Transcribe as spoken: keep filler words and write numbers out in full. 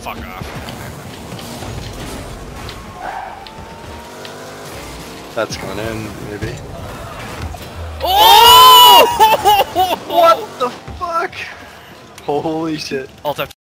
fuck off. That's going in, maybe. Oh! What the fuck? Holy shit. Alt F